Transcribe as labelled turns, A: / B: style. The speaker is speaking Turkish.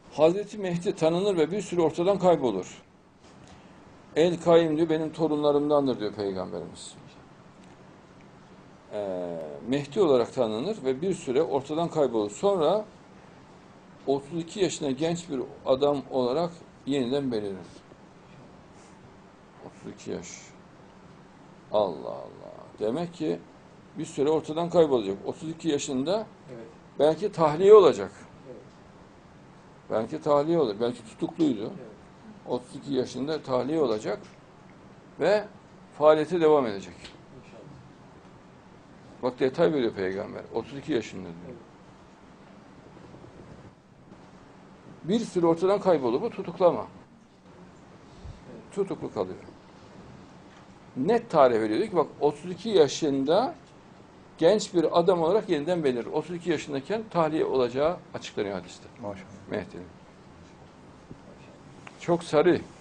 A: Hazreti Mehdi tanınır ve bir süre ortadan kaybolur. El-Kaim diyor, benim torunlarımdandır diyor Peygamberimiz. Mehdi olarak tanınır ve bir süre ortadan kaybolur. Sonra 32 yaşında genç bir adam olarak yeniden belirir. 32 yaş. Allah Allah. Demek ki bir süre ortadan kaybolacak. 32 yaşında
B: Evet.
A: belki tahliye olacak.
B: Evet.
A: Belki tahliye olur. Belki tutukluydu.
B: Evet.
A: 32 yaşında tahliye olacak ve faaliyete devam edecek.
B: İnşallah.
A: Bak detay veriyor Peygamber. 32 yaşında diyor.
B: Evet.
A: Bir süre ortadan kaybolur. Bu tutuklama.
B: Evet.
A: Tutuklu kalıyor. Net tarih veriyor. Diyor ki bak 32 yaşında genç bir adam olarak yeniden belirir. 32 yaşındayken tahliye olacağı açıklanıyor hadiste.
C: Maşallah.
A: Mehdi'nin. Çok sarı.